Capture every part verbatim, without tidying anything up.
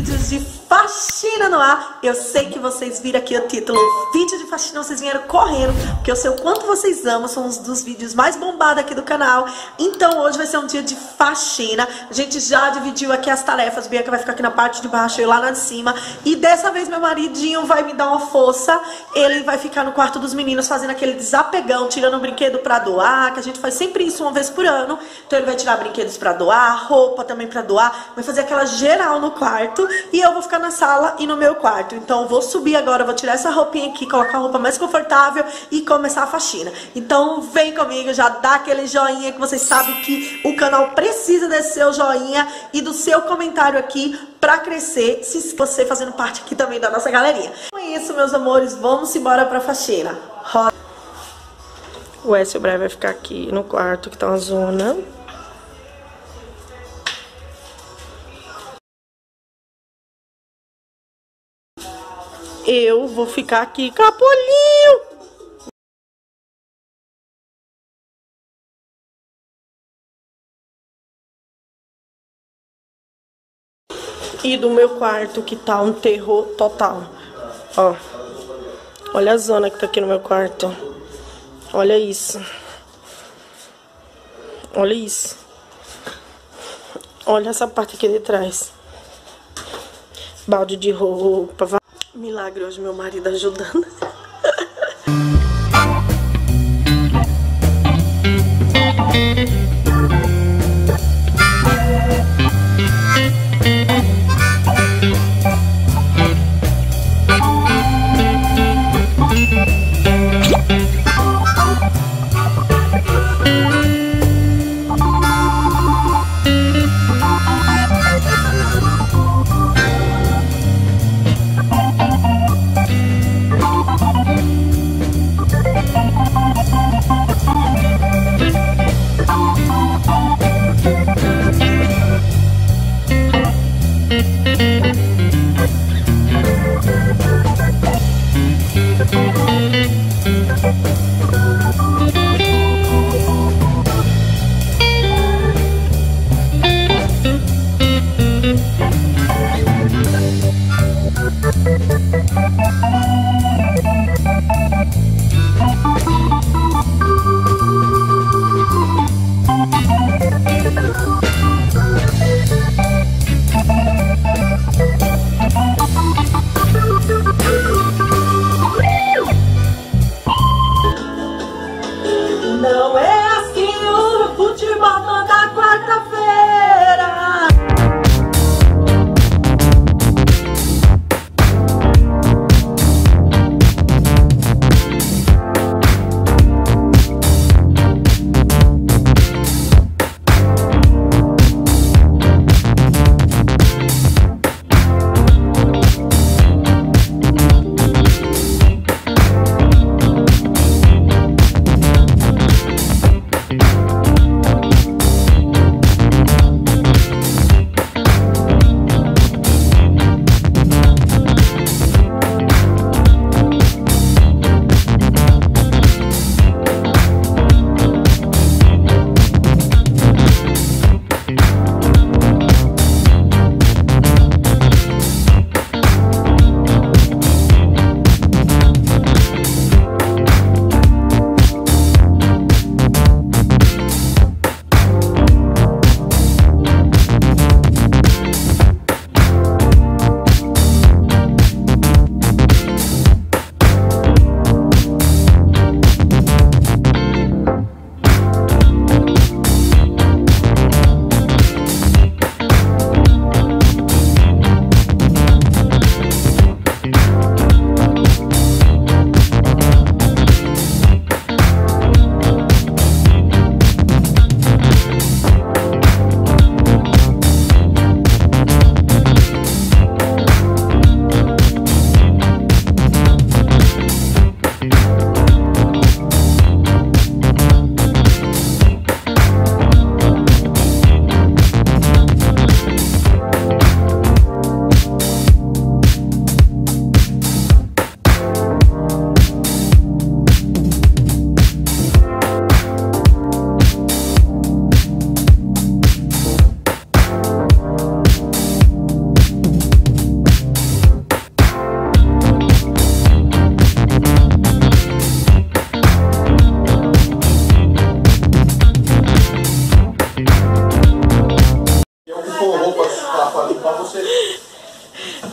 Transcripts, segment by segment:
vídeos de faxina no ar. Eu sei que vocês viram aqui o título, vídeo de faxina, vocês vieram correndo, porque eu sei o quanto vocês amam, são um dos vídeos mais bombados aqui do canal. Então hoje vai ser um dia de faxina. A gente já dividiu aqui as tarefas, Bianca vai ficar aqui na parte de baixo e eu lá na de cima. E dessa vez meu maridinho vai me dar uma força, ele vai ficar no quarto dos meninos fazendo aquele desapegão, tirando um brinquedo pra doar, que a gente faz sempre isso uma vez por ano. Então ele vai tirar brinquedos pra doar, roupa também pra doar, vai fazer aquela geral no quarto e eu vou ficar na sala e no meu quarto. Então eu vou subir agora, vou tirar essa roupinha aqui, colocar a roupa mais confortável e começar a faxina. Então vem comigo, já dá aquele joinha que vocês sabem que o canal precisa desse seu joinha e do seu comentário aqui pra crescer, se você fazendo parte aqui também da nossa galerinha. Com isso, meus amores, vamos embora pra faxina. Roda. O Wes e o Brian vai ficar aqui no quarto, que tá uma zona. Eu vou ficar aqui, Capolinho! E do meu quarto, que tá um terror total. Ó, olha a zona que tá aqui no meu quarto. Olha isso. Olha isso. Olha essa parte aqui de trás. Balde de roupa. Milagre hoje, meu marido ajudando.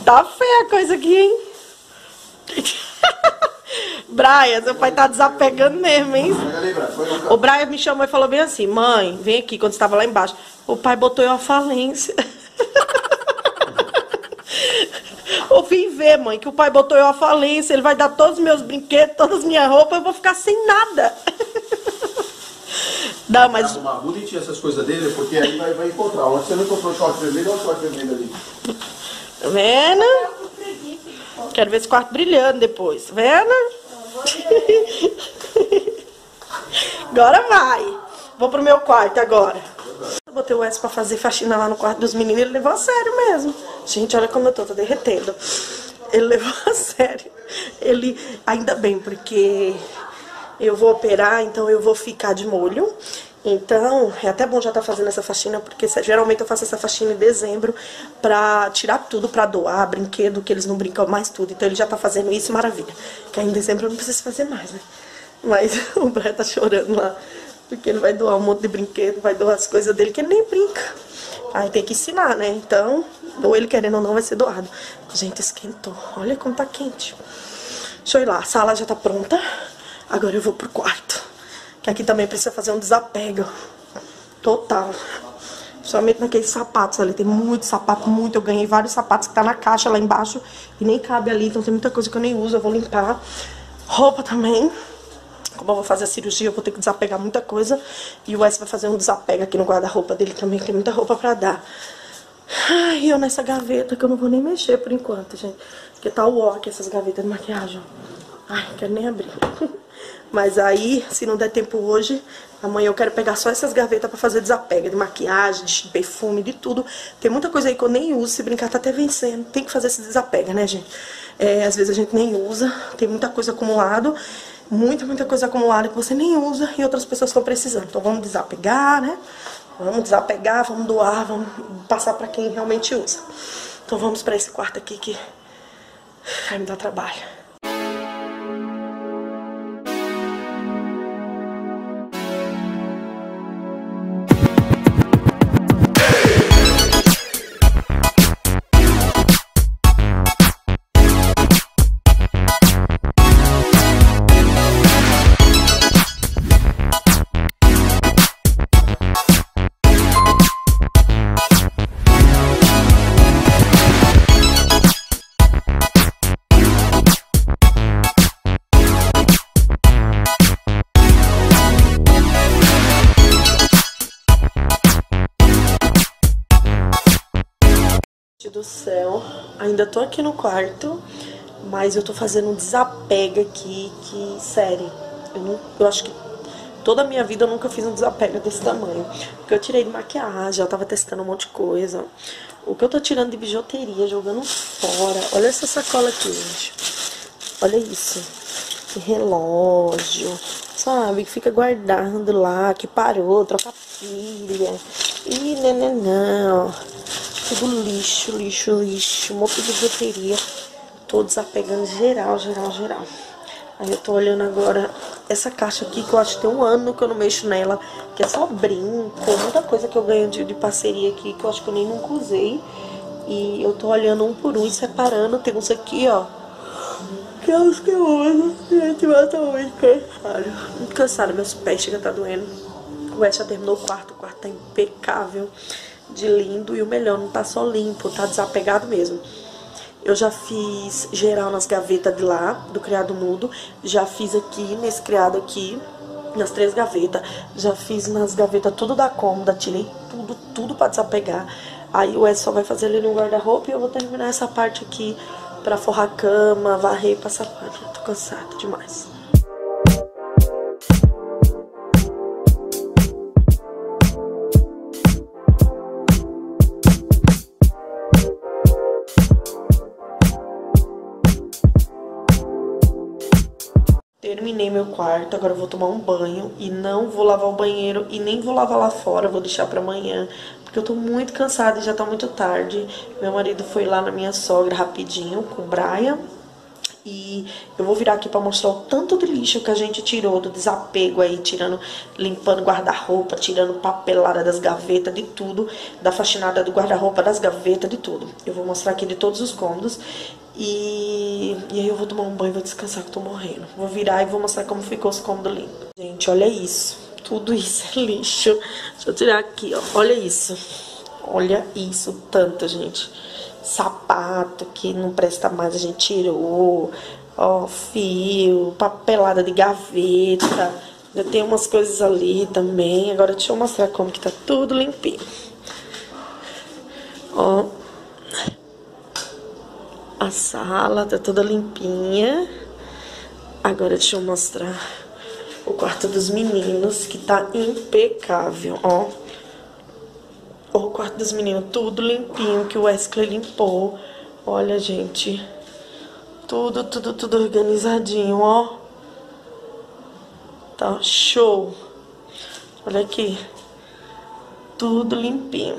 Tá feia a coisa aqui, hein? Brian, seu pai tá desapegando mesmo, hein? O Brian me chamou e falou bem assim: mãe, vem aqui, quando estava lá embaixo. O pai botou eu à falência. Eu vim ver, mãe, que o pai botou eu à falência. Ele vai dar todos os meus brinquedos, todas as minhas roupas, eu vou ficar sem nada. Não, mas... Arrumar bonitinho essas coisas dele, porque aí vai, vai encontrar. Onde você não encontrou o short vermelho, olha o short vermelho ali. Tá vendo? Quero ver esse quarto brilhando depois, tá vendo? Agora vai. Vou pro meu quarto agora. Eu botei o Wes pra fazer faxina lá no quarto dos meninos. Ele levou a sério mesmo. Gente, olha como eu tô, tô derretendo. Ele levou a sério. Ele, ainda bem, porque eu vou operar, então eu vou ficar de molho. Então, é até bom já estar fazendo essa faxina, porque geralmente eu faço essa faxina em dezembro pra tirar tudo, pra doar brinquedo, que eles não brincam mais, tudo. Então ele já tá fazendo isso, maravilha. Que aí em dezembro eu não preciso fazer mais, né? Mas o Brian tá chorando lá, porque ele vai doar um monte de brinquedo, vai doar as coisas dele que ele nem brinca. Aí tem que ensinar, né? Então, ou ele querendo ou não, vai ser doado. Gente, esquentou. Olha como tá quente. Deixa eu ir lá, a sala já tá pronta. Agora eu vou pro quarto. Que aqui também precisa fazer um desapego total. Somente naqueles sapatos ali. Tem muito sapato, muito. Eu ganhei vários sapatos que tá na caixa lá embaixo e nem cabe ali. Então tem muita coisa que eu nem uso, eu vou limpar. Roupa também. Como eu vou fazer a cirurgia, eu vou ter que desapegar muita coisa. E o Wes vai fazer um desapego aqui no guarda-roupa dele também, que tem muita roupa pra dar. Ai, eu nessa gaveta que eu não vou nem mexer por enquanto, gente. Porque tá o ó aqui, essas gavetas de maquiagem. Ai, não quero nem abrir. Mas aí, se não der tempo hoje, amanhã eu quero pegar só essas gavetas pra fazer desapego de maquiagem, de perfume, de tudo. Tem muita coisa aí que eu nem uso, se brincar tá até vencendo. Tem que fazer esse desapego, né, gente? É, às vezes a gente nem usa, tem muita coisa acumulada, muita, muita coisa acumulada que você nem usa e outras pessoas estão precisando. Então vamos desapegar, né? Vamos desapegar, vamos doar, vamos passar pra quem realmente usa. Então vamos pra esse quarto aqui que vai me dar trabalho. Do céu, ainda tô aqui no quarto, mas eu tô fazendo um desapego aqui que, sério, eu, não, eu acho que toda a minha vida eu nunca fiz um desapego desse tamanho, porque eu tirei de maquiagem, eu tava testando um monte de coisa, o que eu tô tirando de bijuteria, jogando fora. Olha essa sacola aqui, gente, olha isso, que relógio, sabe, que fica guardando lá, que parou, troca pilha, e não, não, não. Tudo lixo, lixo, lixo, um monte de bijuteria. Tô desapegando geral, geral, geral. Aí eu tô olhando agora essa caixa aqui, que eu acho que tem um ano que eu não mexo nela, que é só brinco, muita coisa que eu ganho de, de parceria aqui, que eu acho que eu nem nunca usei. E eu tô olhando um por um e separando. Tem uns aqui, ó, que é os que eu uso. Gente, eu tô muito cansado. Muito cansada, meus pés chegam a tá doendo. O Wes já terminou o quarto, o quarto tá impecável, de lindo, e o melhor, não tá só limpo, tá desapegado mesmo. Eu já fiz geral nas gavetas de lá, do criado mudo, já fiz aqui, nesse criado aqui, nas três gavetas, já fiz nas gavetas tudo da cômoda, tirei tudo, tudo pra desapegar. Aí o Wes só vai fazer ali no guarda-roupa e eu vou terminar essa parte aqui pra forrar a cama, varrer e passar pano. Tô cansada demais. Terminei meu quarto, agora eu vou tomar um banho e não vou lavar o banheiro e nem vou lavar lá fora, vou deixar pra amanhã, porque eu tô muito cansada e já tá muito tarde. Meu marido foi lá na minha sogra rapidinho com o Brian E eu vou virar aqui pra mostrar o tanto de lixo que a gente tirou, do desapego aí, tirando, limpando guarda-roupa, tirando papelada das gavetas, de tudo, da faxinada do guarda-roupa, das gavetas, de tudo. Eu vou mostrar aqui de todos os cômodos. E, e aí eu vou tomar um banho e vou descansar que eu tô morrendo. Vou virar e vou mostrar como ficou os cômodos limpos. Gente, olha isso. Tudo isso é lixo. Deixa eu tirar aqui, ó. Olha isso. Olha isso, tanto, gente. Sapato que não presta mais, a gente tirou. Ó, fio, papelada de gaveta. Já tem umas coisas ali também. Agora deixa eu mostrar como que tá tudo limpinho. Ó. A sala tá toda limpinha. Agora deixa eu mostrar o quarto dos meninos, que tá impecável, ó. O quarto dos meninos, tudo limpinho, que o Wesley limpou. Olha, gente. Tudo, tudo, tudo organizadinho, ó. Tá show. Olha aqui. Tudo limpinho.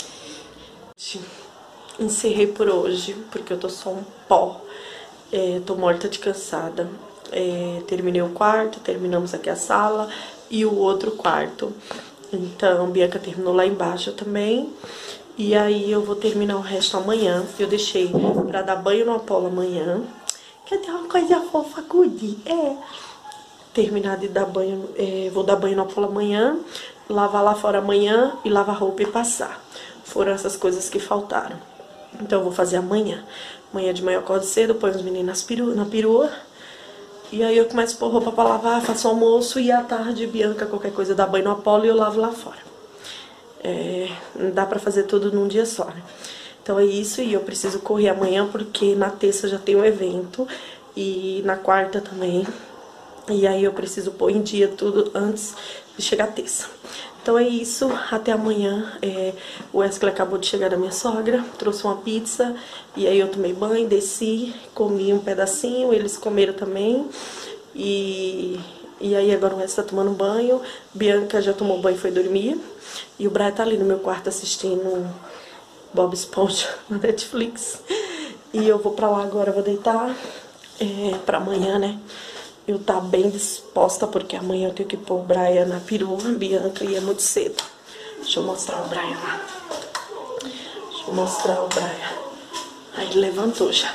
Encerrei por hoje, porque eu tô só um pó. É, tô morta de cansada. É, terminei o quarto, terminamos aqui a sala e o outro quarto. Então, Bianca terminou lá embaixo também. E aí eu vou terminar o resto amanhã. Eu deixei pra dar banho no Apolo amanhã. Quer ter uma coisa fofa, Cudi? É. Terminar de dar banho, é, vou dar banho no Apolo amanhã. Lavar lá fora amanhã e lavar roupa e passar. Foram essas coisas que faltaram. Então eu vou fazer amanhã. Amanhã de manhã eu acordo cedo, ponho os meninos nas peru, na perua. E aí eu começo a pôr roupa pra lavar, faço almoço e à tarde, Bianca, qualquer coisa, dá banho no Apolo e eu lavo lá fora. É, não dá pra fazer tudo num dia só, né? Então é isso, e eu preciso correr amanhã porque na terça já tem um evento e na quarta também. E aí eu preciso pôr em dia tudo antes de chegar a terça. Então é isso, até amanhã. É, o Wesley acabou de chegar da minha sogra, trouxe uma pizza. E aí eu tomei banho, desci, comi um pedacinho, eles comeram também. E, e aí agora o Wesley tá tomando banho. Bianca já tomou banho e foi dormir. E o Brian tá ali no meu quarto assistindo Bob Esponja na Netflix. E eu vou pra lá agora, vou deitar é, pra amanhã, né? Eu tá bem disposta, porque amanhã eu tenho que pôr o Brian na perua, Bianca, e é muito cedo. Deixa eu mostrar o Brian lá. Deixa eu mostrar o Brian. Aí ele levantou já.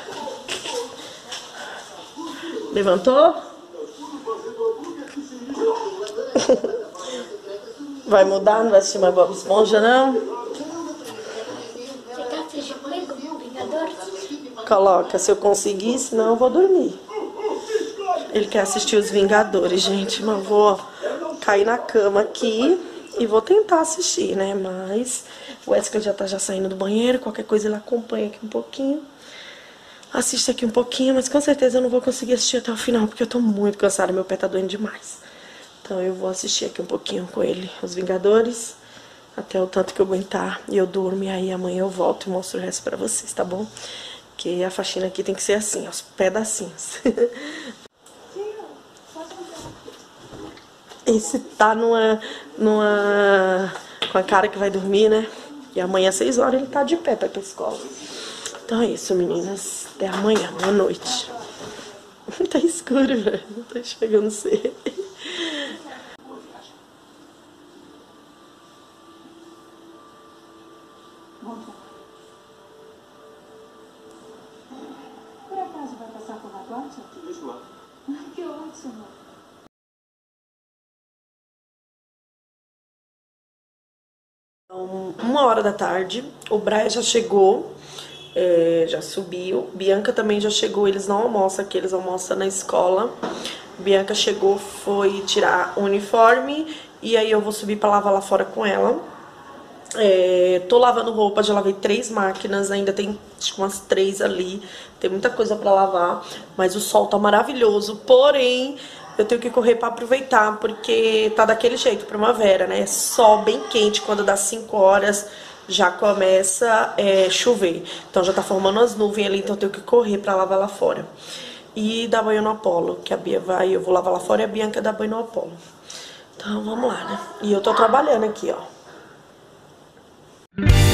Levantou? Vai mudar? Não vai assistir mais Bob Esponja, não? Você quer assistir comigo, Vingadores? Coloca, se eu conseguir, senão eu vou dormir. Ele quer assistir os Vingadores, gente. Mas vou cair na cama aqui e vou tentar assistir, né? Mas o Wesley já tá já saindo do banheiro. Qualquer coisa ele acompanha aqui um pouquinho. Assiste aqui um pouquinho, mas com certeza eu não vou conseguir assistir até o final, porque eu tô muito cansada. Meu pé tá doendo demais. Então eu vou assistir aqui um pouquinho com ele, os Vingadores, até o tanto que eu aguentar. E eu durmo, e aí amanhã eu volto e mostro o resto pra vocês, tá bom? Porque a faxina aqui tem que ser assim, aos pedacinhos. Esse tá numa, numa... com a cara que vai dormir, né? E amanhã às seis horas ele tá de pé pra ir pra escola. Então é isso, meninas. Até amanhã, boa noite. Tá escuro, velho. Não tô enxergando você. Por acaso vai passar por negócio? Deixa lá. Que ótimo. Então, uma hora da tarde, o Brian já chegou, é, já subiu. Bianca também já chegou, eles não almoçam aqui, eles almoçam na escola. Bianca chegou, foi tirar o uniforme e aí eu vou subir pra lavar lá fora com ela. É, tô lavando roupa, já lavei três máquinas, ainda tem acho que umas três ali, tem muita coisa pra lavar, mas o sol tá maravilhoso, porém eu tenho que correr pra aproveitar, porque tá daquele jeito, primavera, né? Sol bem quente, quando dá cinco horas já começa é, chover, então já tá formando as nuvens ali, então eu tenho que correr pra lavar lá fora. E dar banho no Apolo, que a Bia vai, eu vou lavar lá fora e a Bianca dá banho no Apolo. Então vamos lá, né? E eu tô trabalhando aqui, ó. Thank you.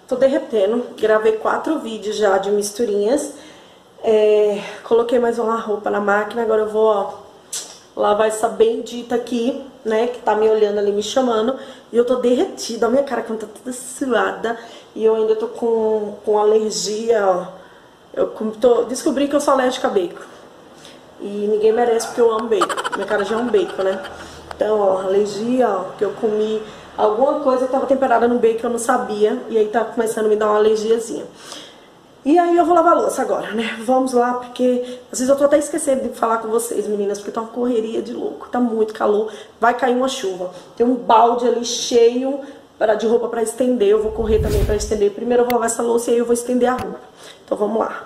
tô derretendo. Gravei quatro vídeos já de misturinhas. É, coloquei mais uma roupa na máquina. Agora eu vou, ó, lavar essa bendita aqui, né? Que tá me olhando ali, me chamando. E eu tô derretida. A minha cara que tá toda suada. E eu ainda tô com, com alergia, ó. Eu tô, descobri que eu sou alérgica a bacon. E ninguém merece porque eu amo bacon. Minha cara já é um bacon, né? Então, ó, alergia, ó, que eu comi alguma coisa que tava temperada no bacon, eu não sabia. E aí tá começando a me dar uma alergiazinha. E aí eu vou lavar a louça agora, né? Vamos lá, porque às vezes eu tô até esquecendo de falar com vocês, meninas, porque tá uma correria de louco, tá muito calor, vai cair uma chuva. Tem um balde ali cheio de roupa pra estender, eu vou correr também pra estender. Primeiro eu vou lavar essa louça e aí eu vou estender a roupa. Então vamos lá.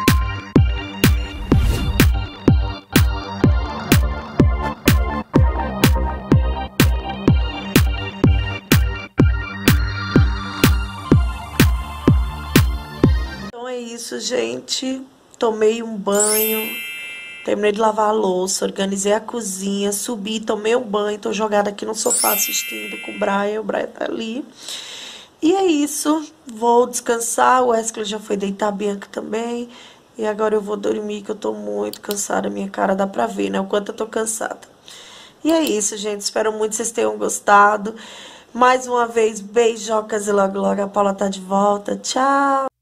Então é isso, gente. Tomei um banho, terminei de lavar a louça, organizei a cozinha, subi, tomei um banho, tô jogada aqui no sofá assistindo com o Brian, o Brian tá ali. E é isso, vou descansar, o Wesley já foi deitar, a Bianca também. E agora eu vou dormir, que eu tô muito cansada, minha cara dá pra ver, né, o quanto eu tô cansada. E é isso, gente, espero muito que vocês tenham gostado. Mais uma vez, beijocas e logo logo a Paula tá de volta. Tchau!